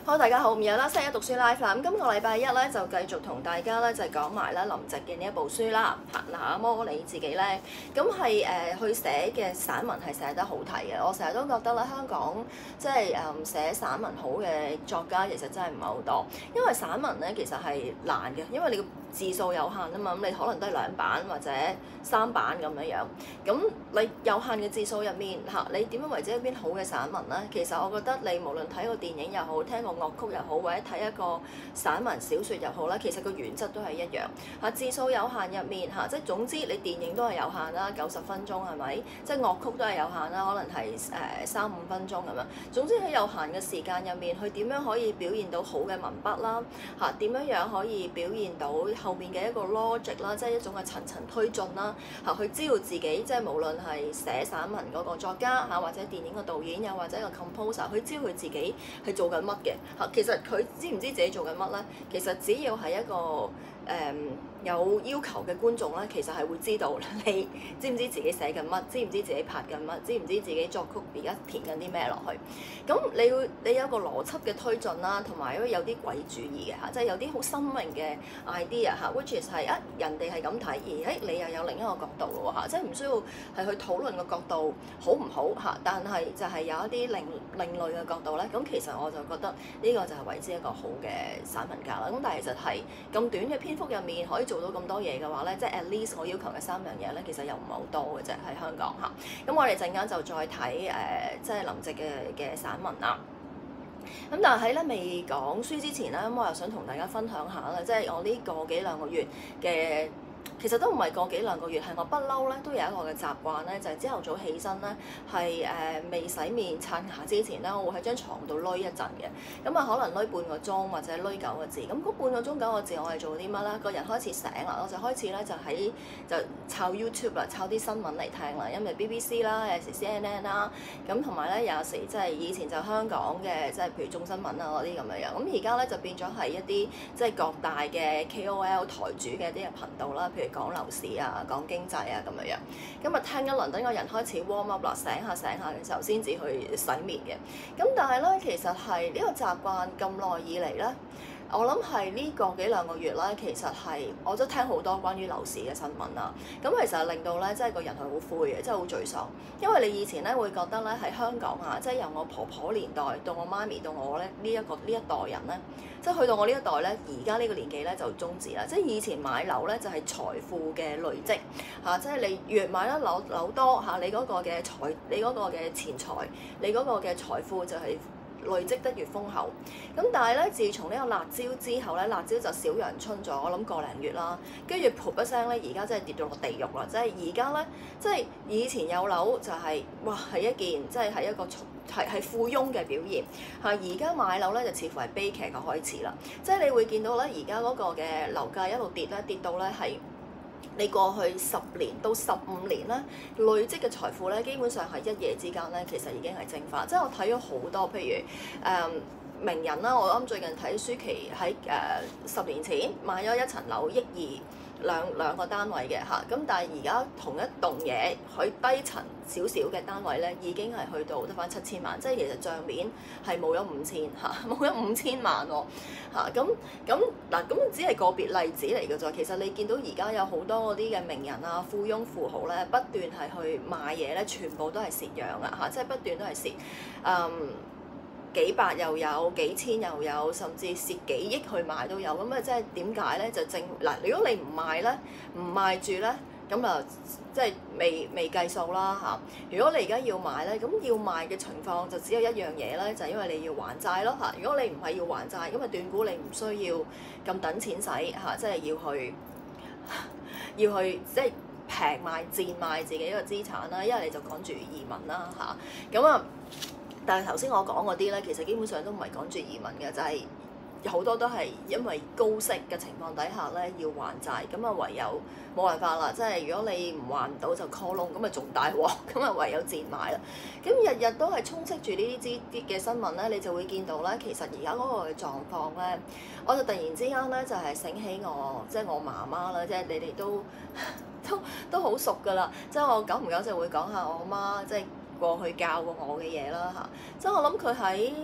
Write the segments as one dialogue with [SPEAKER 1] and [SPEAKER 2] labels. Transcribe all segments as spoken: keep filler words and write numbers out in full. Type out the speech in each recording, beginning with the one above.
[SPEAKER 1] 好，大家好，唔有啦，星期一讀書 live 啦。咁今個禮拜一咧就繼續同大家咧就係講埋咧林夕嘅呢一部書啦。嚇，那麼你自己咧，咁係誒佢寫嘅散文係寫得好睇嘅。我成日都覺得咧，香港即係誒寫散文好嘅作家其實真係唔係好多，因為散文咧其實係難嘅，因為你個字數有限啊嘛，咁你可能都係兩版或者三版咁樣樣。咁你有限嘅字數入面嚇，你點樣為之一篇好嘅散文咧？其實我覺得你無論睇個電影又好，聽個樂曲又好，或者睇一個散文小説又好啦，其實個原則都係一樣嚇。字數有限入面嚇，即係總之你電影都係有限啦，九十分鐘係咪？即係樂曲都係有限啦，可能係誒三五分鐘咁樣。總之喺有限嘅時間入面，佢點樣可以表現到好嘅文筆啦嚇？點樣樣可以表現到後面嘅一個 logic 啦，即係一種嘅層層推進啦嚇。佢知道自己即係無論係寫散文嗰個作家嚇，或者電影嘅導演，又或者一個 composer，佢知道佢自己係做緊乜嘅嚇。其實佢知唔知自己做緊乜咧？其實只要係一個誒、嗯、有要求嘅觀眾咧，其實係會知道你知唔知自己寫緊乜，知唔知自己拍緊乜，知唔知自己作曲而家填緊啲咩落去。咁你要你有一個邏輯嘅推進啦，同埋有啲鬼主意嘅嚇，即係有啲好新穎嘅 idea 嚇 which is 係啊人哋係咁睇，而誒你又有另一個角度咯嚇，即係唔需要係去討論個角度好唔好嚇，但係就係有一啲另另類嘅角度咧。咁其實我就覺得呢個就係為之一個好嘅散文家啦。咁但係其實係咁短嘅篇幅入面可以做到咁多嘢嘅話咧，即係 at least 我要求嘅三樣嘢咧，其實又唔係好多嘅啫喺香港嚇。咁我哋陣間就再睇誒、呃，即係林夕嘅嘅散文啦。咁但係喺咧未講書之前咧，咁我又想同大家分享下啦，即係我呢個幾兩個月嘅。其實都唔係個幾兩個月，係我不嬲咧都有一個嘅習慣咧，就係朝頭早起身咧，係誒、呃、未洗面刷牙之前咧，我會喺張床度攏一陣嘅。咁啊，可能攏半個鐘或者攏九個字。咁嗰半個鐘九個字，我係做啲乜咧？個人開始醒啦，我就開始咧就喺就抄 YouTube 啦，抄啲新聞嚟聽啦。因為 B B C 啦，有時 C N N 啦，咁同埋咧有時即係以前就香港嘅，即係譬如眾新聞啊嗰啲咁樣樣。咁而家咧就變咗係一啲即係各大嘅 K O L 台主嘅啲嘅頻道啦，譬如講樓市啊，講經濟啊咁樣樣，咁啊聽一輪，等個人開始 warm up 啦，醒下醒下嘅時候先至去洗面嘅。咁但係咧，其實係呢個習慣咁耐以嚟咧，我諗係呢個幾兩個月咧，其實係我都聽好多關於樓市嘅新聞啦。咁其實令到咧，即係個人係好灰嘅，即係好沮喪。因為你以前咧會覺得咧喺香港啊，即係由我婆婆年代到我媽咪到我咧呢一個呢一代人咧，即係去到我呢一代咧，而家呢個年紀咧就終止啦。即係以前買樓咧就係財富嘅累積嚇，即係你越買得樓樓多嚇，你嗰個嘅財，你嗰個嘅錢財，你嗰個嘅財富就係累積得越豐厚。咁但係咧，自從呢個辣椒之後咧，辣椒就小陽春咗，我諗個零月啦，跟住噗一聲咧，而家真係跌到落地獄啦！即係而家咧，即係以前有樓就係、是、哇係一件即係係一個係係富翁嘅表現嚇，而家買樓咧就似乎係悲劇嘅開始啦。即係你會見到咧，而家嗰個嘅樓價一路跌咧，跌到咧係。你過去十年到十五年咧累積嘅財富咧，基本上係一夜之間咧，其實已經係蒸發。即係我睇咗好多，譬如誒、呃、名人啦，我啱最近睇舒淇喺誒、呃、十年前買咗一層樓億二。兩兩個單位嘅嚇，咁但係而家同一棟嘢，佢低層少少嘅單位咧，已經係去到得返七千萬，即係其實帳面係冇咗五千嚇，冇咗五千萬喎嚇，咁咁嗱，咁只係個別例子嚟嘅啫。其實你見到而家有好多嗰啲嘅名人啊、富翁富豪咧，不斷係去賣嘢咧，全部都係蝕讓啊嚇，即係不斷都係蝕，嗯。幾百又有，幾千又有，甚至蝕幾億去賣都有。咁啊，即係點解咧？就正嗱，如果你唔賣咧，唔賣住咧，咁啊，即係未未計數啦嚇。如果你而家要買咧，咁要賣嘅情況就只有一樣嘢咧，就係因為你要還債咯嚇。如果你唔係要還債，咁啊斷估你唔需要咁等錢使嚇，即係要去要去即係平賣賤賣自己一個資產啦。一係你就趕住移民啦嚇，咁啊。但係頭先我講嗰啲咧，其實基本上都唔係趕住移民嘅，就係、是、好多都係因為高息嘅情況底下咧要還債，咁啊唯有冇辦法啦。即係如果你唔還唔到就 call loan，咁啊仲大鑊，咁啊唯有賤買啦。咁日日都係充斥住呢啲啲嘅新聞咧，你就會見到咧，其實而家嗰個嘅狀況咧，我就突然之間咧就係、是、醒起我即係、就是、我媽媽啦，即、就、係、是、你哋都都都好熟㗎啦。即、就、係、是、我久唔久就會講下我媽即係。就是過去教過我嘅嘢啦嚇，即係我諗佢喺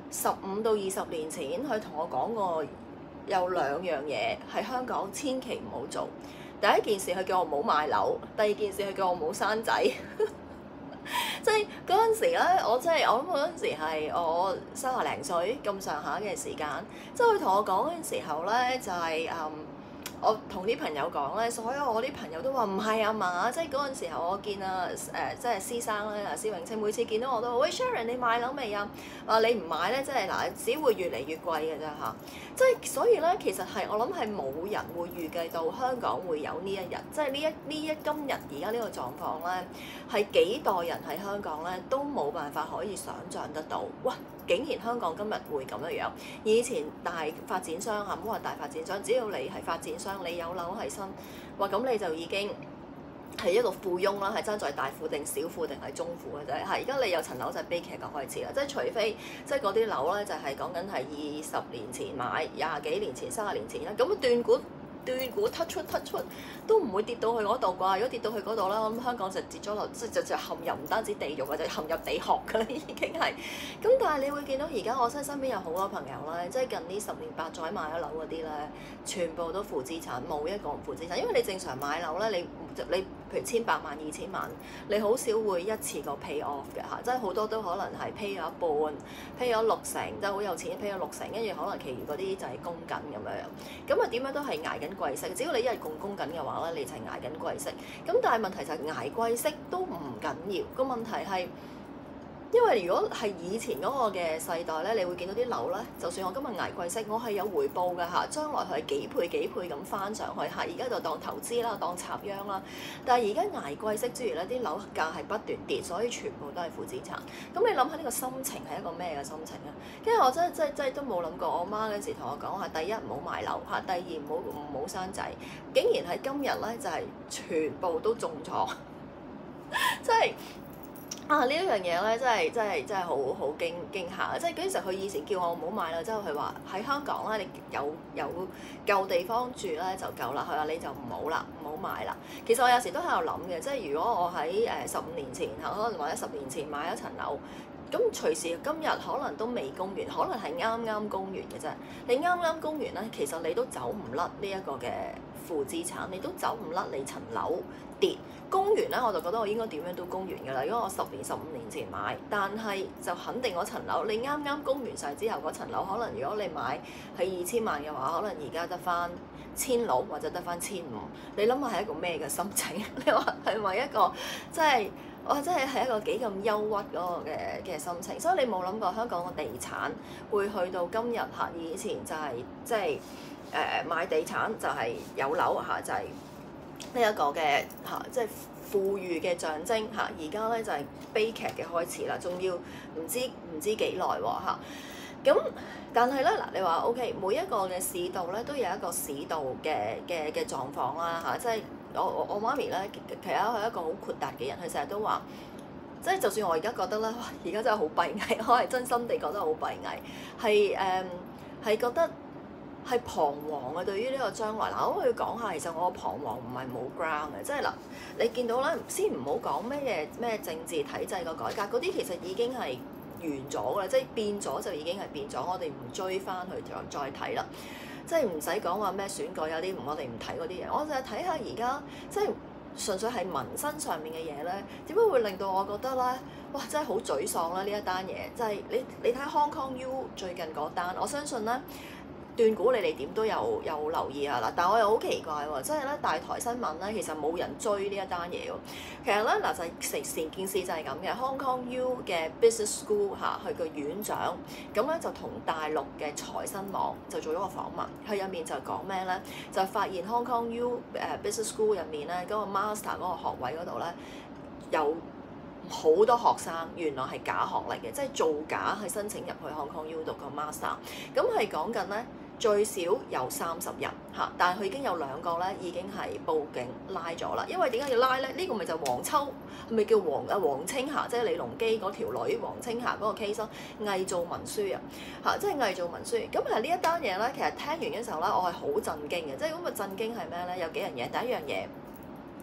[SPEAKER 1] 十五到二十年前，佢同我講過有兩樣嘢喺香港千祈唔好做。第一件事佢叫我唔好買樓，第二件事佢叫我唔好生仔。即係嗰陣時咧，我真係我諗嗰陣時係我三廿零歲咁上下嘅時間，即係佢同我講嗰陣時候咧，就係、是、嗯。我同啲朋友講咧，所有我啲朋友都話唔係啊嘛，即係嗰陣時候我見啊誒、呃，即係施生咧，啊施永青每次見到我都話喂 Sharon 你買樓未啊？話你唔買咧，即係嗱，只會越嚟越貴嘅啫嚇。即係所以咧，其實係我諗係冇人會預計到香港會有呢一日，即係呢一呢一今日而家呢個狀況咧，係幾代人喺香港咧都冇辦法可以想像得到。哇！竟然香港今日會咁樣樣，以前大發展商嚇，唔好話大發展商，只要你係發展商，你有樓喺身，哇咁你就已經係一個富翁啦，係爭在大富定小富定係中富嘅啫。係而家你有層樓就係悲劇嘅開始啦，即係除非即係嗰啲樓咧就係講緊係二十年前買，廿幾年前、三十年前啦，咁斷估。斷估 touch 出 touch 出都唔會跌到去嗰度啩？如果跌到去嗰度啦，咁香港就跌咗落，即係就就陷入唔單止地獄，或者陷入地殼㗎啦，已經係。咁但係你會見到而家我真係身邊有好多朋友咧，即係近呢十年八載買咗樓嗰啲咧，全部都負資產，冇一個唔負資產。因為你正常買樓咧，你你譬如千百萬、二千萬，你好少會一次過 pay off 嘅嚇，即係好多都可能係 pay 咗一半，pay 咗六成，即係好有錢 pay 咗六成，跟住可能其餘嗰啲就係供緊咁樣。咁啊點樣都係捱緊貴息，只要你一日供供緊嘅話咧，你就係捱緊貴息。咁但係問題就係捱貴息都唔緊要，個問題係。因為如果係以前嗰個嘅世代咧，你會見到啲樓咧，就算我今日捱貴息，我係有回報㗎嚇，將來佢係幾倍幾倍咁翻上去嚇。而家就當投資啦，當插秧啦。但係而家捱貴息之餘咧，啲樓價係不斷跌，所以全部都係負資產。咁你諗下呢個心情係一個咩嘅心情啊？跟住我真係真係真係都冇諗過，我媽嗰時同我講話：第一唔好買樓嚇，第二唔好唔好生仔。竟然喺今日咧，就係全部都中咗，即係。啊！呢一樣嘢咧，真係真係真係好好驚驚嚇！即係嗰陣時，佢以前叫我唔好買啦，之後佢話喺香港咧，你有有夠地方住咧就夠啦。佢話你就唔好啦，唔好買啦。其實我有時都喺度諗嘅，即係如果我喺誒十五年前嚇，可能或者十年前買一層樓，咁隨時今日可能都未供完，可能係啱啱供完嘅啫。你啱啱供完咧，其實你都走唔甩呢一個嘅負資產，你都走唔甩你層樓跌。供完咧，我就覺得我應該點樣都供完㗎啦。如果我十年、十五年前買，但係就肯定嗰層樓，你啱啱供完晒之後，嗰層樓可能如果你買係二千萬嘅話，可能而家得翻千六或者得翻千五。你諗下係一個咩嘅心情？你話係咪一個即係哇？真係係一個幾咁憂鬱嗰個嘅嘅心情。所以你冇諗過香港嘅地產會去到今日嚇？以前就係即係誒買地產就係有樓嚇，就係、是。呢一個嘅嚇，即係富裕嘅象徵嚇，而家咧就係悲劇嘅開始啦，仲要唔知唔知幾耐喎嚇。咁但係咧嗱，你話 OK，每一個嘅市道咧都有一個市道嘅嘅嘅狀況啦嚇，即係我我我媽咪咧，其實佢係一個好豁達嘅人，佢成日都話，即係就算我而家覺得咧，哇！而家真係好閉翳，我係真心地覺得好閉翳，係誒係覺得。係彷徨嘅，對於呢個將來嗱，我可以講下，其實我彷徨唔係冇 ground 嘅，即係嗱，你見到咧，先唔好講咩嘢咩政治體制個改革，嗰啲其實已經係完咗㗎啦，即係變咗就已經係變咗，我哋唔追翻去再再睇啦，即係唔使講話咩選舉有啲我哋唔睇嗰啲嘢，我就係睇下而家即係純粹係民生上面嘅嘢咧，點解會令到我覺得咧，哇！真係好沮喪啦呢一單嘢，即係你你睇 Hong Kong U 最近嗰單，我相信咧。斷估你哋點都有有留意下啦，但係我又好奇怪喎，即係咧大台新聞咧，其實冇人追呢一單嘢喎。其實咧嗱就係成件事就係咁嘅 ，Hong Kong U 嘅 Business School 嚇，佢個院長咁咧就同大陸嘅財新網就做咗個訪問，佢入面就講咩咧？就發現 Hong Kong U 誒 Business School 入面咧嗰個 Master 嗰個學位嗰度咧有好多學生原來係假學歷嘅，即係造假去申請入去 Hong Kong U 讀個 Master，咁係講緊咧。最少有三十人嚇，但係佢已經有兩個咧，已經係報警拉咗啦。因為點解要拉咧？呢、這個咪就黃秋，咪叫黃啊黃青霞，即係李龍基嗰條女黃青霞嗰個 case 偽造文書啊嚇，即係偽造文書。咁係呢一單嘢咧，其實聽完嘅時候咧，我係好震驚嘅。即係咁嘅震驚係咩咧？有幾樣嘢。第一樣嘢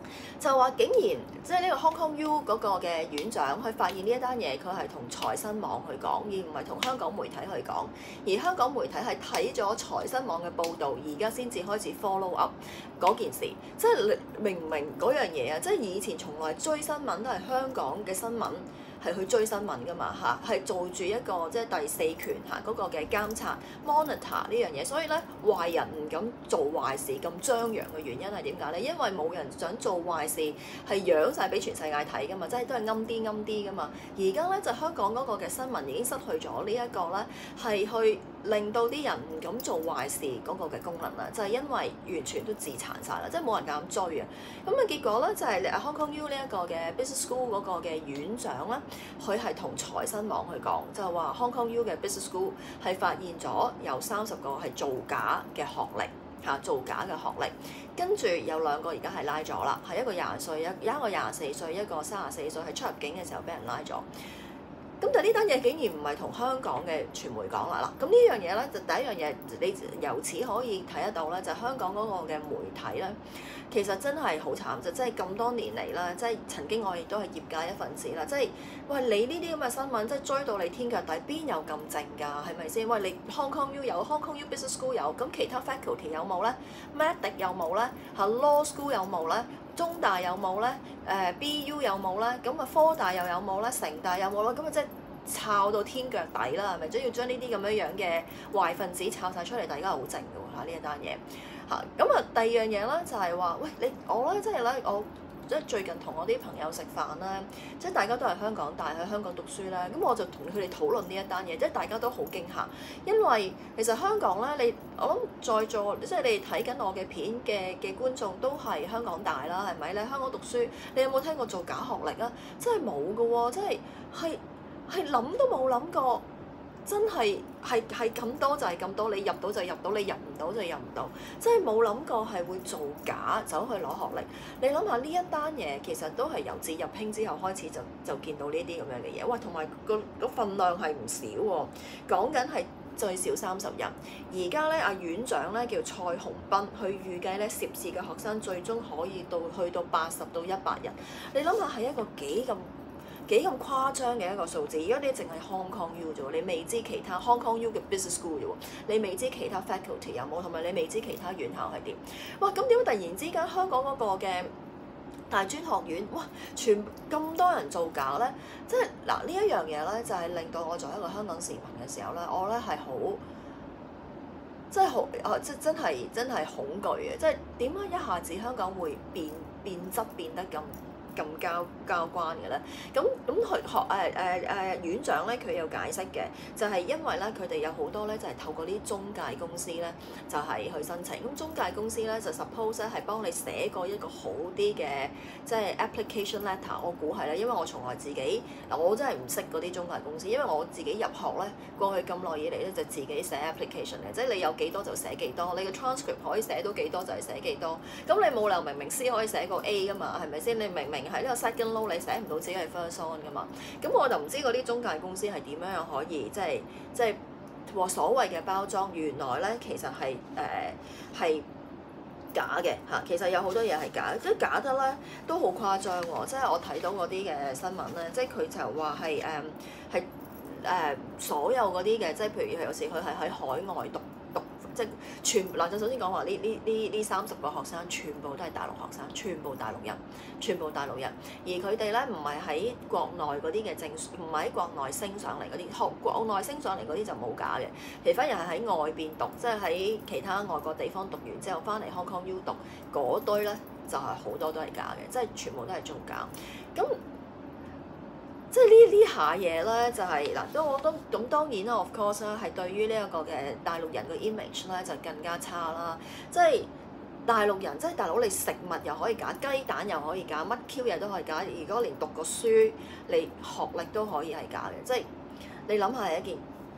[SPEAKER 1] 就話竟然即係呢個 Hong Kong U 嗰個嘅院長，佢發現呢一單嘢，佢係同財新網去講，而唔係同香港媒體去講。而香港媒體係睇咗財新網嘅報導，而家先至開始 follow up 嗰件事。即係你明唔明嗰樣嘢啊？即係以前從來追新聞都係香港嘅新聞。係去追新聞㗎嘛嚇，係做住一個即係第四權嚇嗰個嘅監察 monitor 呢樣嘢，所以咧壞人唔敢做壞事咁張揚嘅原因係點解咧？因為冇人想做壞事係揚晒俾全世界睇㗎嘛，即係都係暗啲暗啲㗎嘛。而家咧就香港嗰個嘅新聞已經失去咗呢一個咧，係去令到啲人唔敢做壞事嗰個嘅功能啦，就係、是、因為完全都自殘晒啦，即係冇人敢追啊。咁啊結果咧就係、是、Hong Kong U 呢一個嘅 business school 嗰個嘅院長咧。佢係同財新網去講，就係話 Hong Kong U 嘅 Business School 係發現咗有三十個係造假嘅學歷嚇，造假嘅學歷，跟住有兩個而家係拉咗啦，係一個廿歲，一有一個廿四歲，一個三十四歲，喺出入境嘅時候俾人拉咗。咁但係呢單嘢竟然唔係同香港嘅傳媒講啦，嗱，咁呢樣嘢咧就第一樣嘢，你由此可以睇得到咧，就係、香港嗰個嘅媒體咧，其實真係好慘，就即係咁多年嚟啦，即係曾經我亦都係業界一份子啦，即係喂你呢啲咁嘅新聞，即係追到你天腳底，邊有咁靜㗎？係咪先？喂你 Hong Kong U 有 Hong Kong U Business School 有，咁其他 faculty 有冇咧 ？Medic 有冇咧？嚇 Law School 有冇咧？中大有冇咧？誒、呃、B U 有冇咧？咁啊科大又有冇咧？城大有冇咧？咁啊即係抄到天腳底啦，係咪？即係要將呢啲咁樣樣嘅壞分子抄晒出嚟，大家好靜㗎喎嚇呢一單嘢嚇。咁啊第二樣嘢咧就係話，喂你我咧即係咧我。即係最近同我啲朋友食飯咧，即係大家都係香港大喺香港讀書咧，咁我就同佢哋討論呢一單嘢，即係大家都好驚嚇，因為其實香港咧，你我諗在座即係你哋睇緊我嘅片嘅嘅觀眾都係香港大啦，係咪？你喺香港讀書，你有冇聽過做假學歷啊？真係冇㗎喎，真係係係諗都冇諗過。真係係係咁多就係咁多，你入到就入到，你入唔到就入唔到，真係冇諗過係會造假走去攞學歷。你諗下呢一單嘢，其實都係由自入興之後開始就就見到呢啲咁樣嘅嘢。哇，同埋個個份量係唔少喎，講緊係最少三十人。而家咧，阿院長咧叫蔡鴻斌，佢預計咧涉事嘅學生最終可以到去到八十到一百人。你諗下係一個幾咁幾咁誇張嘅一個數字，而家你淨係 Hong Kong U 啫喎，你未知其他 Hong Kong U 嘅 Business School 啫喎，你未知其他 faculty 有冇，同埋你未知其他院校係點。哇！咁點解突然之間香港嗰個嘅大專學院，哇，全咁多人造假咧？即係嗱呢一樣嘢咧，就係令到我作為一個香港市民嘅時候咧，我咧係好，即係好啊！即真係真係恐懼嘅，即係點解一下子香港會變變質變得咁？咁交交關嘅咧，咁咁佢學誒誒誒院長咧，佢有解釋嘅，就係、是、因為咧佢哋有好多咧就係、是、透過啲中介公司咧，就係、是、去申請。咁中介公司咧就 suppose 咧係幫你寫過一個好啲嘅即係 application letter，我估係啦，因為我從來自己嗱我真係唔識嗰啲中介公司，因為我自己入學咧過去咁耐以嚟咧就自己寫 application 嘅，即係你有幾多就寫幾多，你嘅 transcript 可以寫到幾多就係寫幾多。咁你冇理由明明 C 可以寫個 A 噶嘛，係咪先？你明明喺呢個 second low 你寫唔到自己係 first on 噶嘛，咁我就唔知嗰啲中介公司係點樣可以即係即係話所謂嘅包裝，原來咧其實係誒係假嘅嚇，其實有好多嘢係假，即係假得咧都好誇張喎，即係我睇到嗰啲嘅新聞咧，即係佢就話係誒係誒所有嗰啲嘅，即係譬如有時佢係喺海外讀。即係全嗱，就首先講話呢呢呢呢三十個學生全部都係大陸學生，全部大陸人，全部大陸人。而佢哋咧唔係喺國內嗰啲嘅證書，唔係喺國內升上嚟嗰啲，學國內升上嚟嗰啲就冇假嘅。其實反而係喺外邊讀，即係喺其他外國地方讀完之後翻嚟 Hong Kong U 讀嗰堆咧，就係、是、好多都係假嘅，即係全部都係造假。咁即係呢呢下嘢咧，就係、是、嗱，都我都咁當然啦 ，of course 啦，係對於呢一個嘅大陸人嘅 image 咧就更加差啦。即係大陸人，即係大佬，你食物又可以假，雞蛋又可以假，乜 Q 嘢都可以假。如果連讀個書，你學歷都可以係假嘅，即係你諗下係一件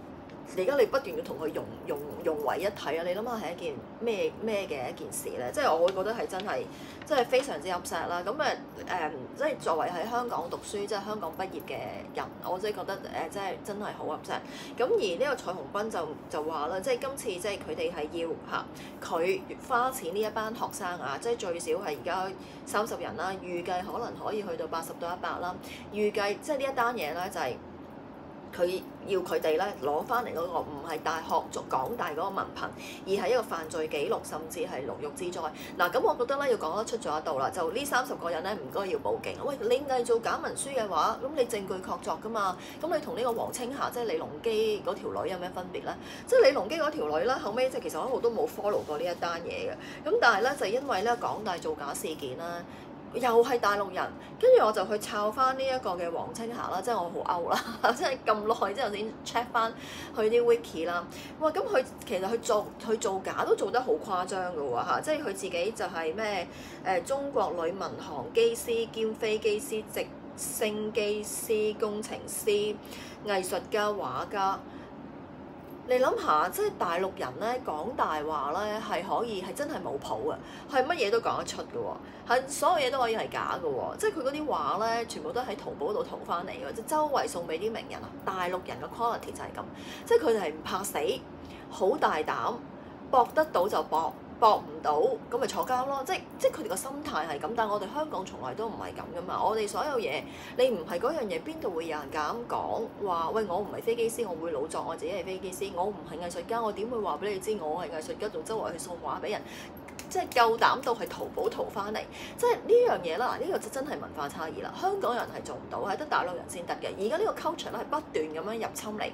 [SPEAKER 1] 而家你不斷要同佢融融融為一體啊！你諗下係一件咩咩嘅一件事咧？即係我會覺得係真係，即係非常之 upset 啦。咁誒誒，即係作為喺香港讀書，即係香港畢業嘅人，我真係覺得誒，即係真係好 upset。咁而呢個蔡洪斌就就話啦，即係今次即係佢哋係要嚇佢花錢呢一班學生啊，即係最少係而家三十人啦，預計可能可以去到八十到一百啦。預計即係呢一單嘢咧就係、是。佢要佢哋咧攞翻嚟嗰個唔係大學做港大嗰個文憑，而係一個犯罪記錄，甚至係牢獄之災。嗱，咁我覺得咧要講得出咗一度啦，就呢三十個人咧唔該要報警。喂，你偽造假文書嘅話，咁你證據確鑿噶嘛？咁你同呢個黃青霞即係李龍基嗰條女有咩分別咧？即係李龍基嗰條女咧，後尾即係其實我一路都冇 follow 過呢一單嘢嘅。咁但係咧就因為咧港大造假事件啦。又係大陸人，跟住我就去抄翻呢一個嘅黃青霞啦，即係我好 out 啦，即係咁耐之後先 check 翻佢啲 wiki 啦。哇，咁佢其實佢做佢造假都做得好誇張㗎喎嚇，即係佢自己就係咩誒中國女民航機師兼飛機師、直升機師、工程師、藝術家、畫家。你諗下，即係大陸人咧講大話咧係可以係真係冇譜嘅，係乜嘢都講得出嘅喎，係所有嘢都可以係假嘅喎，即係佢嗰啲話咧全部都喺淘寶度淘翻嚟嘅，即係周圍送俾啲名人啊！大陸人嘅 quality 就係咁，即係佢哋係唔怕死，好大膽，搏得到就搏。搏唔到咁咪坐監咯，即係即係佢哋個心態係咁，但係我哋香港從來都唔係咁噶嘛，我哋所有嘢你唔係嗰樣嘢，邊度會有人敢講話？喂，我唔係飛機師，我會老作我自己係飛機師，我唔係藝術家，我點會話俾你知我係藝術家，仲周圍去送畫俾人，即係夠膽到係淘寶淘翻嚟，即係呢樣嘢啦，呢、呢個就真係文化差異啦，香港人係做唔到，係得大陸人先得嘅，而家呢個 culture 咧係不斷咁樣入侵嚟。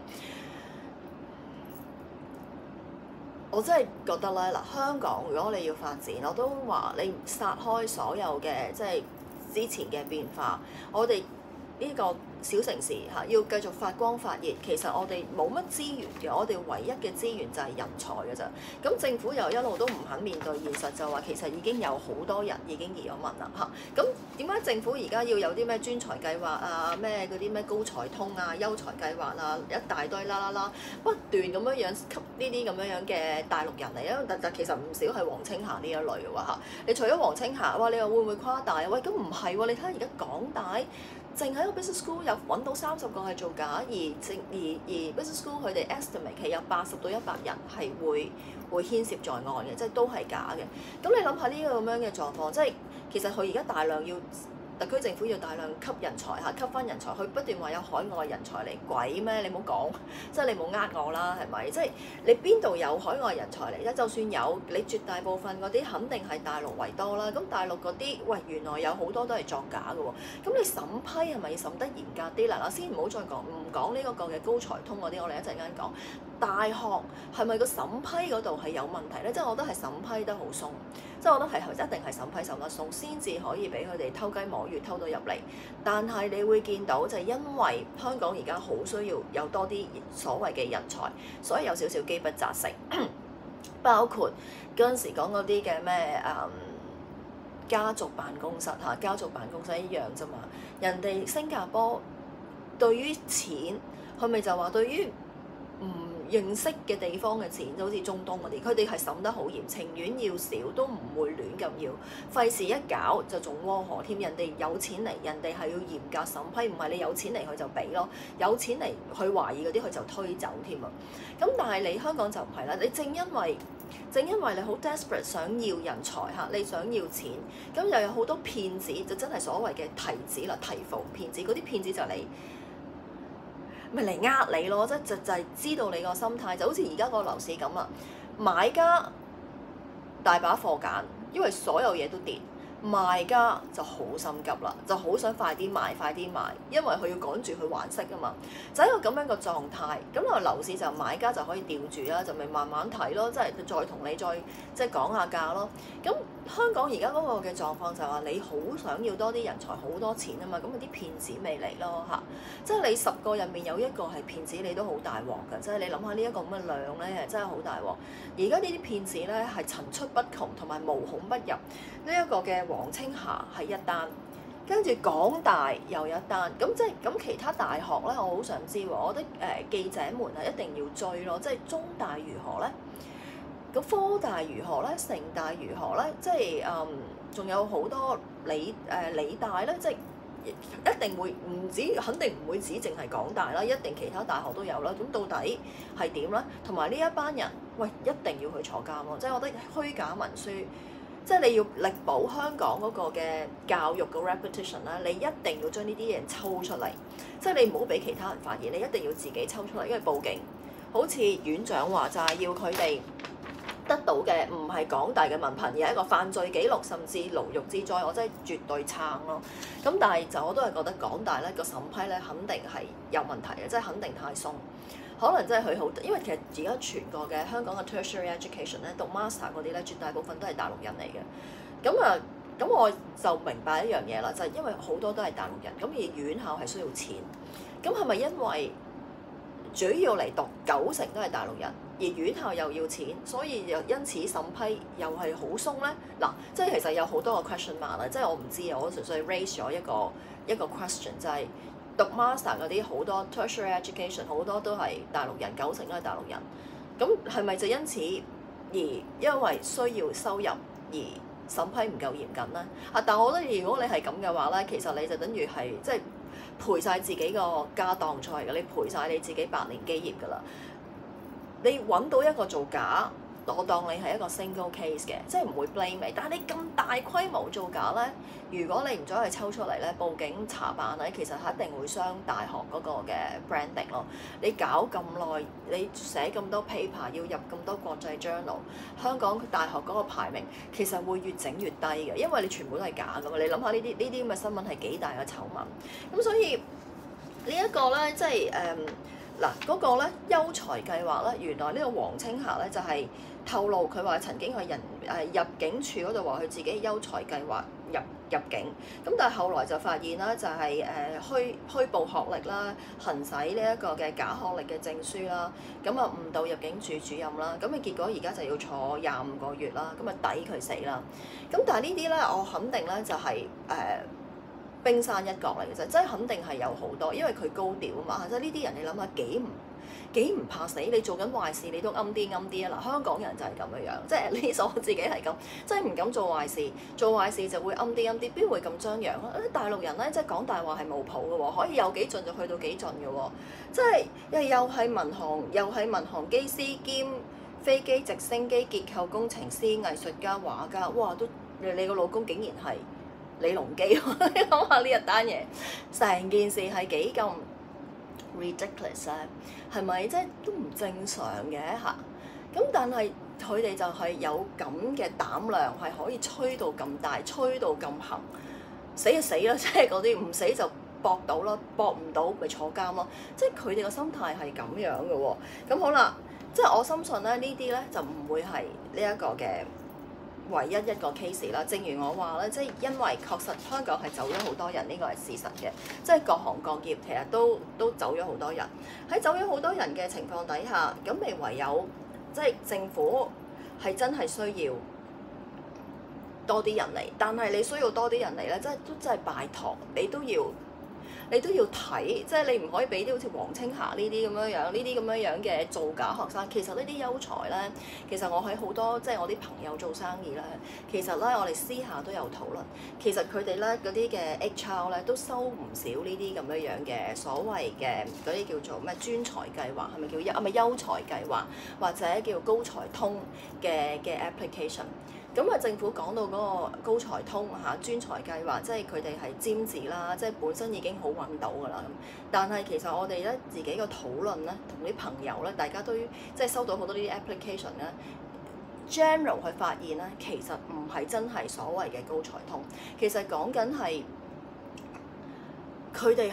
[SPEAKER 1] 我真係覺得咧，嗱，香港如果你要發展，我都話你殺開所有嘅即係之前嘅變化，我哋呢個小城市嚇要繼續發光發熱，其實我哋冇乜資源嘅，我哋唯一嘅資源就係人才嘅咋。咁政府又一路都唔肯面對現實，就話其實已經有好多人已經移咗民啦嚇。咁點解政府而家要有啲咩專才計劃啊、咩嗰啲咩高才通啊、優才計劃啊，一大堆啦啦啦，不斷咁樣樣吸呢啲咁樣樣嘅大陸人嚟，因為但但其實唔少係黃青霞呢一類嘅喎嚇。你除咗黃青霞，哇，你又會唔會誇大？喂，咁唔係喎，你睇下而家港大。淨喺個 business school 有揾到三十個係做假，而正而而 business school 佢哋 estimate 係有八十到一百人係會會牽涉在案嘅，即係都係假嘅。咁你諗下呢個咁樣嘅狀況，即係其實佢而家大量要特區政府要大量吸人才嚇，吸翻人才，佢不斷話有海外人才嚟，鬼咩？你唔好講，即係你冇呃我啦，係咪？即係你邊度有海外人才嚟咧？就算有，你絕大部分嗰啲肯定係大陸為多啦。咁大陸嗰啲，喂，原來有好多都係作假嘅喎。咁你審批係咪要審得嚴格啲啦？嗱，先唔好再講，唔講呢個嘅高才通嗰啲，我哋一陣間講。大學係咪個審批嗰度係有問題咧？即係我覺得係審批得好鬆，即係我覺得係一定係審批審得鬆，先至可以俾佢哋偷雞摸魚偷到入嚟。但係你會見到就係因為香港而家好需要有多啲所謂嘅人才，所以有少少飢不擇食。包括嗰陣時講嗰啲嘅咩誒家族辦公室嚇，家族辦公室一樣啫嘛。人哋新加坡對於錢，佢咪就話對於唔認識嘅地方嘅錢，就好似中東嗰啲，佢哋係審得好嚴，情願要少都唔會亂咁要，費事一搞就仲窩河添。人哋有錢嚟，人哋係要嚴格審批，唔係你有錢嚟佢就俾咯，有錢嚟佢懷疑嗰啲佢就推走添啊。咁但係你香港就唔係啦，你正因為正因為你好 desperate 想要人才嚇，你想要錢，咁又有好多騙子，就真係所謂嘅提子啦、提防騙子，嗰啲騙子就嚟。咪嚟呃你咯，即係就就係知道你個心態，就好似而家個樓市咁啊！買家大把貨揀，因為所有嘢都跌；賣家就好心急啦，就好想快啲賣，快啲賣，因為佢要趕住去還息啊嘛。就係一個咁樣嘅狀態，咁個樓市就買家就可以吊住啦，就咪慢慢睇咯，即係再同你再即係講下價咯。咁香港而家嗰個嘅狀況就係話你好想要多啲人才，好多錢啊嘛，咁啲騙子未嚟咯嚇，即係你十個入面有一個係騙子，你都好大鑊㗎，即係你諗下呢一個咁嘅量咧，真係好大鑊。而家呢啲騙子咧係層出不窮，同埋無孔不入。呢一個嘅黃青霞係一單， 跟住港大又有一單，咁即係咁其他大學咧，我好想知喎。我覺得誒、呃、記者們係一定要追咯，即係中大如何咧？咁科大如何咧？城大如何咧？即係誒，仲、嗯、有好多理誒、呃、理大咧，即係一定會唔止，肯定唔會只淨係港大啦，一定其他大學都有啦。咁到底係點咧？同埋呢一班人，喂，一定要去坐監咯！即係我覺得虛假文書。即係你要力保香港嗰個嘅教育嘅 repetition 啦，你一定要將呢啲嘢抽出嚟。即係你唔好俾其他人發現，你一定要自己抽出嚟，因為報警。好似院長話就係要佢哋得到嘅唔係港大嘅文憑，而係一個犯罪記錄，甚至牢獄之災。我真係絕對撐咯。咁但係就我都係覺得港大咧個審批咧肯定係有問題嘅，即係肯定太鬆。可能真係佢好，因為其實而家全個嘅香港嘅 tertiary education 咧，讀 master 嗰啲咧，絕大部分都係大陸人嚟嘅。咁啊，咁我就明白一樣嘢啦，就係、是、因為好多都係大陸人，咁而院校係需要錢。咁係咪因為主要嚟讀九成都係大陸人，而院校又要錢，所以又因此審批又係好鬆咧？嗱，即係其實有好多個 question mark 啦，即係我唔知啊，我純粹 raise 咗一個一個 question 就係、是。讀 master 嗰啲好多 tertiary education 好多都係大陸人，九成都係大陸人。咁係咪就因此而因為需要收入而審批唔夠嚴謹咧？啊！但係我覺得如果你係咁嘅話咧，其實你就等於係即係賠晒自己個家當出嚟嘅，你賠晒你自己百年基業㗎啦。你揾到一個造假，我當你係一個 single case 嘅，即係唔會 blame 你。但係你咁大規模造假咧，如果你唔再去抽出嚟咧，報警查辦咧，其實係一定會傷大學嗰個嘅 branding 咯。你搞咁耐，你寫咁多 paper，要入咁多國際 journal， 香港大學嗰個排名其實會越整越低嘅，因為你全部都係假㗎嘛。你諗下呢啲呢啲咁嘅新聞係幾大嘅醜聞。咁所以、這個、呢一個咧，即係誒。嗯嗱，嗰個咧優才計劃咧，原來呢個黃青霞咧就係透露佢話曾經去人誒入境處嗰度話佢自己優才計劃入入境，咁但係後來就發現啦，就係誒虛虛報學歷啦，行使呢一個嘅假學歷嘅證書啦，咁啊誤導入境處主任啦，咁嘅結果而家就要坐廿五個月啦，咁啊抵佢死啦。咁但係呢啲咧，我肯定咧就係、是、誒。呃冰山一角嚟嘅啫，即係肯定係有好多，因為佢高調啊嘛，即係呢啲人你諗下幾唔幾唔怕死，你做緊壞事你都暗啲暗啲啊！嗱，香港人就係咁樣樣，即係呢所自己係咁，即係唔敢做壞事，做壞事就會暗啲暗啲，邊會咁張揚啊？大陸人咧即係講大話係冇譜嘅喎，可以有幾盡就去到幾盡嘅喎，即係又又係民航又係民航機師兼飛機直升機結構工程師、藝術家、畫家，哇！都你你個老公竟然係〜李龍基，你諗下呢一單嘢，成件事係幾咁 ridiculous 咧？係咪即係都唔正常嘅嚇？咁但係佢哋就係有咁嘅膽量，係可以吹到咁大，吹到咁行，死就死啦！即係嗰啲唔死就搏到咯，搏唔到咪坐監咯。即係佢哋個心態係咁樣嘅喎。咁好啦，即係我深信咧，呢啲咧就唔會係呢一個嘅唯一一個 case 啦，正如我話咧，即係因為確實香港係走咗好多人，呢個係事實嘅，即係各行各業其實都都走咗好多人。喺走咗好多人嘅情況底下，咁咪唯有即係政府係真係需要多啲人嚟，但係你需要多啲人嚟咧，即係都真係拜託你都要。你都要睇，即係你唔可以俾啲好似黃青霞呢啲咁樣樣，呢啲咁樣樣嘅造假學生。其實呢啲優才咧，其實我喺好多即係我啲朋友做生意咧，其實咧我哋私下都有討論。其實佢哋咧嗰啲嘅 H R 咧都收唔少呢啲咁樣樣嘅所謂嘅嗰啲叫做咩專才計劃，係咪叫優啊？咪優才計劃或者叫高才通嘅嘅 application。咁啊，政府講到嗰個高才通嚇專才計劃，即係佢哋係尖子啦，即係本身已經好揾到㗎啦。咁，但係其實我哋咧自己個討論咧，同啲朋友咧，大家都即係收到好多呢啲 application 咧 ，general 去發現咧，其實唔係真係所謂嘅高才通，其實講緊係佢哋係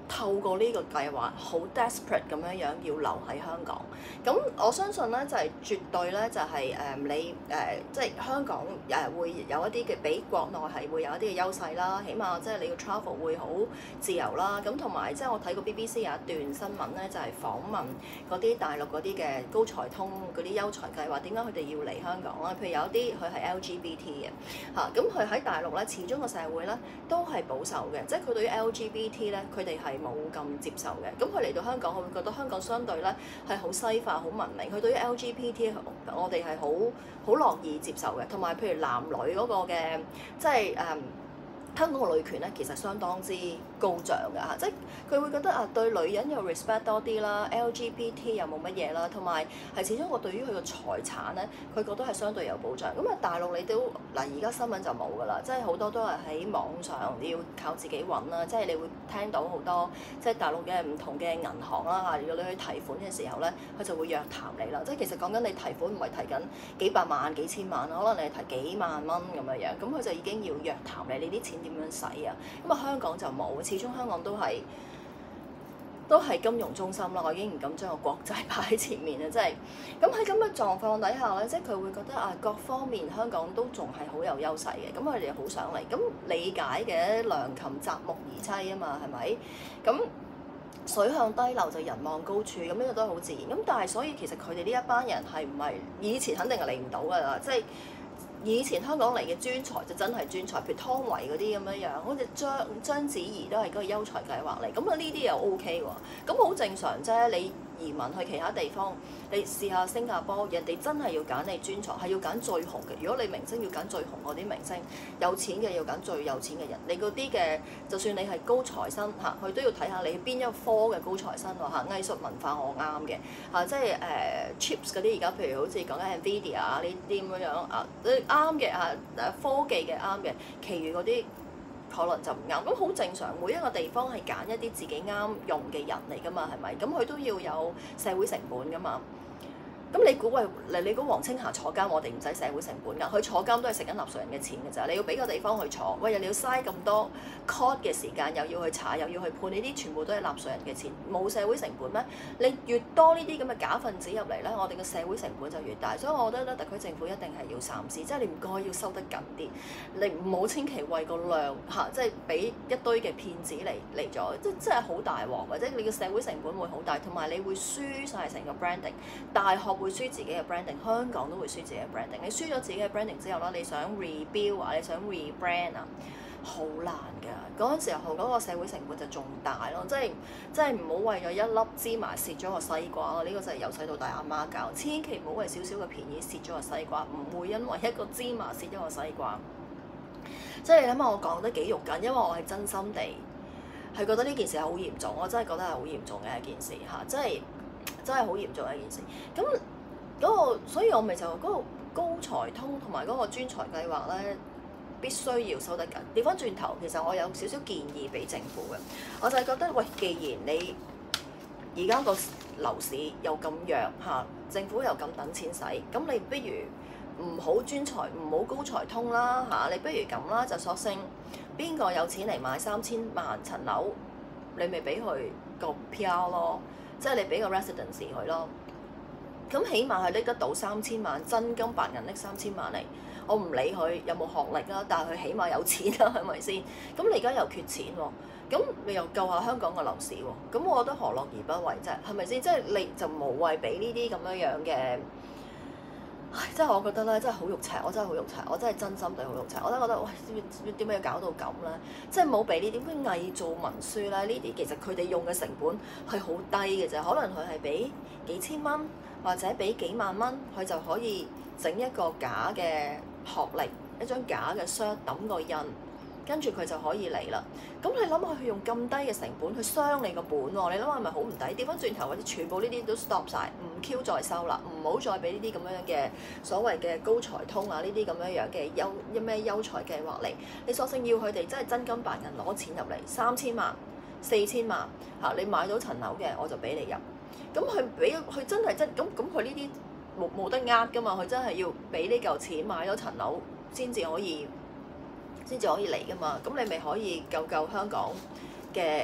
[SPEAKER 1] 透過呢個計劃好 desperate 咁樣樣要留喺香港。咁我相信咧就係、是、絕對咧就係、是、誒、呃、你誒、呃、即係香港誒、呃、會有一啲嘅比國內係會有一啲嘅優勢啦，起碼即係你要 travel 會好自由啦。咁同埋即係我睇過 B B C 有一段新聞咧，就係、是、訪問嗰啲大陸嗰啲嘅高才通嗰啲優才計劃，點解佢哋要嚟香港啦？譬如有啲佢係 L G B T 嘅嚇，咁佢喺大陸咧，始終個社會咧都係保守嘅，即係佢對於 L G B T 咧，佢哋係冇咁接受嘅。咁佢嚟到香港，佢會覺得香港相對咧係好西化、好文明。佢對於 L G B T 我哋係好好樂意接受嘅。同埋譬如男女嗰個嘅，即係誒、嗯、香港嘅女權咧，其實相當之高漲㗎嚇，即係佢會覺得啊，對女人有 respect 多啲啦 ，L G B T 又冇乜嘢啦，同埋係始終我對於佢個財產咧，佢覺得係相對有保障。咁啊，大陸你都嗱，而家新聞就冇㗎啦，即係好多都係喺網上你要靠自己揾啦，即係你會聽到好多即係大陸嘅唔同嘅銀行啦嚇，如果你去提款嘅時候咧，佢就會約談你啦。即係其實講緊你提款唔係提緊幾百萬、幾千萬，可能你係提幾萬蚊咁樣樣，咁佢就已經要約談你，你啲錢點樣使啊？咁啊，香港就冇，始終香港都係都係金融中心啦，我已經唔敢將個國際擺喺前面啦，即係咁喺咁嘅狀況底下咧，即係佢會覺得啊，各方面香港都仲係好有優勢嘅，咁佢哋好想嚟，咁理解嘅，良禽擇木而棲啊嘛，係咪？咁水向低流就人望高處，咁呢個都係好自然。咁但係所以其實佢哋呢一班人係唔係以前肯定係嚟唔到㗎啦，即係。以前香港嚟嘅專才就真係專才，譬如湯唯嗰啲咁樣樣，好似章章子怡都係嗰個優才計劃嚟，咁啊呢啲又 O K 喎，咁好正常啫。你移民去其他地方，你試下新加坡，人哋真係要揀你專才，係要揀最紅嘅。如果你明星要揀最紅嗰啲明星，有錢嘅要揀最有錢嘅人。你嗰啲嘅，就算你係高材生嚇，佢都要睇下你邊一科嘅高材生喎嚇。藝術文化我啱嘅嚇，即係誒、呃、chips 嗰啲而家譬如好似講緊 Nvidia 啊呢啲咁樣樣啊，啱嘅嚇，誒科技嘅啱嘅，其餘嗰啲可能就唔啱。咁好正常，每一個地方係揀一啲自己啱用嘅人嚟㗎嘛，係咪？咁佢都要有社會成本㗎嘛。咁你估喂，你你估黃青霞坐監，我哋唔使社會成本㗎，佢坐監都係食緊納稅人嘅錢㗎咋，你要俾個地方去坐，喂，你要嘥咁多 court 嘅時間，又要去查，又要去判，呢啲全部都係納稅人嘅錢，冇社會成本咩？你越多呢啲咁嘅假分子入嚟咧，我哋嘅社會成本就越大，所以我覺得咧，特區政府一定係要三思，即係你唔該要收得緊啲，你唔好千祈為個量嚇，即係俾一堆嘅騙子嚟嚟咗，即即係好大鑊，或者你嘅社會成本會好大，同埋你會輸晒成個 branding， 大學會輸自己嘅 branding， 香港都會輸自己嘅 branding。你輸咗自己嘅 branding 之後啦，你想 rebuild 啊，你想 rebrand 啊，好難㗎。嗰陣時候嗰個社會成本就仲大咯，即係即係唔好為咗一粒芝麻蝕咗個西瓜咯。呢個就係由細到大阿媽教，千祈唔好為少少嘅便宜蝕咗個西瓜，唔會因為一個芝麻蝕咗個西瓜。即係你諗下，我講得幾肉緊，因為我係真心地係覺得呢件事係好嚴重，我真係覺得係好嚴重嘅一件事嚇，即係真係好嚴重嘅一件事。咁嗰個，所以我咪就嗰個高才通同埋嗰個專才計劃咧，必須要收得緊。調翻轉頭，其實我有少少建議俾政府嘅，我就係覺得，喂，既然你而家個樓市又咁弱嚇，政府又咁等錢使，咁你不如唔好專才，唔好高才通啦嚇，你不如咁啦，就索性邊個有錢嚟買三千萬層樓，你咪俾佢個 P R 咯，即係你俾個 residence 佢咯。咁起碼係拎得到三千萬，真金白銀拎三千萬嚟，我唔理佢有冇學歷啦，但係佢起碼有錢啦，係咪先？咁你而家又缺錢喎，咁你又救下香港嘅樓市喎，咁我覺得何樂而不為啫？係咪先？即係你就無謂俾呢啲咁樣樣嘅，唉，即係我覺得咧，真係好肉赤，我真係好肉赤，我真係真心對好肉赤，我都覺得喂，點解要搞到咁咧？即係冇俾呢啲咩偽造文書咧，呢啲其實佢哋用嘅成本係好低嘅啫，可能佢係俾幾千蚊。或者俾幾萬蚊，佢就可以整一個假嘅學歷，一張假嘅箱揼個印，跟住佢就可以嚟啦。咁你諗下，佢用咁低嘅成本去傷你個本喎，你諗下係咪好唔抵？調翻轉頭，或者全部呢啲都 stop 晒，唔 Q 再收啦，唔好再俾呢啲咁樣嘅所謂嘅高才通啊，呢啲咁樣樣嘅優一咩優才計劃嚟，你索性要佢哋真係真金白銀攞錢入嚟，三千萬、四千萬嚇，你買到層樓嘅我就俾你入。咁佢俾佢真係真咁咁，佢呢啲冇冇得呃㗎嘛？佢真係要俾呢嚿錢買咗層樓先至可以，先至可以嚟㗎嘛？咁你咪可以救救香港嘅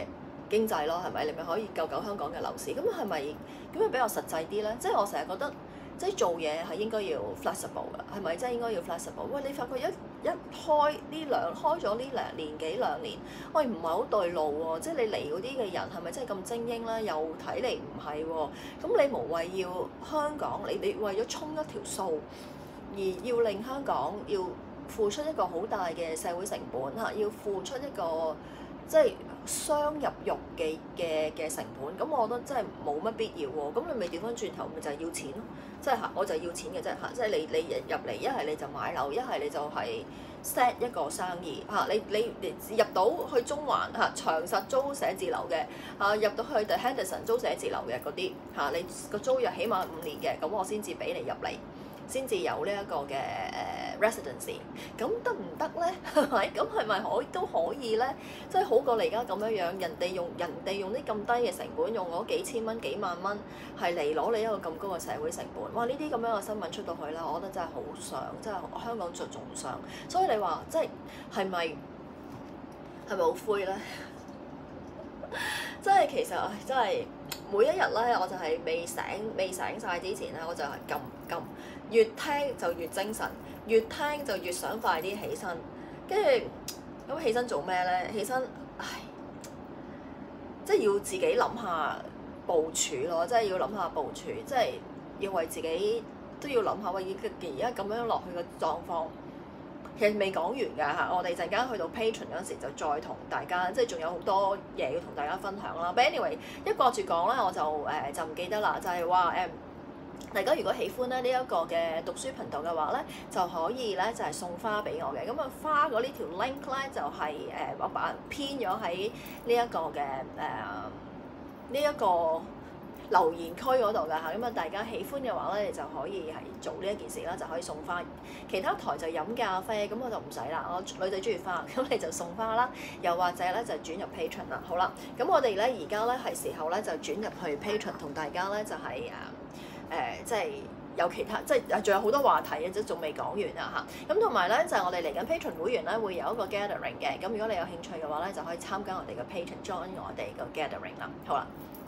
[SPEAKER 1] 經濟咯，係咪？你咪可以救救香港嘅樓市？咁係咪咁樣比較實際啲咧？即係我成日覺得，即係做嘢係應該要 flexible 嘅，係咪？即係應該要 flexible。喂，你發覺一一開呢兩開咗呢兩年幾兩年，喂唔係好對路喎。即係你嚟嗰啲嘅人係咪真係咁精英咧？又睇嚟唔係喎。咁你無謂要香港，你你為咗衝一條數，而要令香港要付出一個好大嘅社會成本嚇，要付出一個即係雙入肉嘅嘅嘅成本，咁我覺得真係冇乜必要喎。咁你咪調翻轉頭，咪就係要錢咯。即係嚇，我就係要錢嘅啫嚇。即係你你入嚟一係你就買樓，一係你就係 set 一個生意嚇。你你你入到去中環嚇，長實租寫字樓嘅嚇，入到去 The Henderson 租寫字樓嘅嗰啲嚇，你個租約起碼五年嘅，咁我先至俾你入嚟。先至有呢一個嘅誒 residency，咁得唔得咧？係咪？咁係咪可都可以咧？即係好過你而家咁樣樣，人哋用人哋用啲咁低嘅成本，用嗰幾千蚊、幾萬蚊，係嚟攞你一個咁高嘅社會成本。哇！呢啲咁樣嘅新聞出到去啦，我覺得真係好想，真係香港就仲想。所以你話即係係咪係咪好灰咧？即係其實真係每一日咧，我就係未醒未醒晒之前咧，我就係撳撳。越聽就越精神，越聽就越想快啲起身。跟住咁起身做咩咧？起身，唉，即係要自己諗下部署咯，即係要諗下部署，即係要為自己都要諗下。喂，而家咁樣落去嘅狀況，其實未講完㗎嚇。我哋陣間去到 Patreon 嗰時就再同大家，即係仲有好多嘢要同大家分享啦。But anyway，一掛住講咧，我就誒、呃、就唔記得啦，就係話誒。呃大家如果喜歡咧呢一個嘅讀書頻道嘅話咧，就可以咧就係送花俾我嘅。咁啊花嗰呢條 link 咧就係誒我把編咗喺呢一個嘅誒呢一個留言區嗰度㗎嚇。咁啊大家喜歡嘅話咧，你就可以係做呢一件事啦，就可以送花。其他台就飲咖啡，咁我就唔使啦。我女仔中意花，咁你就送花啦。又或者咧就轉入 Patreon 啦。好啦，咁我哋咧而家咧係時候咧就轉入去 Patreon 同大家咧就係、是、誒。誒、呃，即係有其他，即係仲有好多話題嘅，即係仲未講完啊嚇。咁同埋咧，就係、是、我哋嚟緊 Patreon 會員咧，會有一個 gathering 嘅。咁如果你有興趣嘅話咧，就可以參加我哋嘅 Patreon，join 我哋個 gathering 啦。好啦，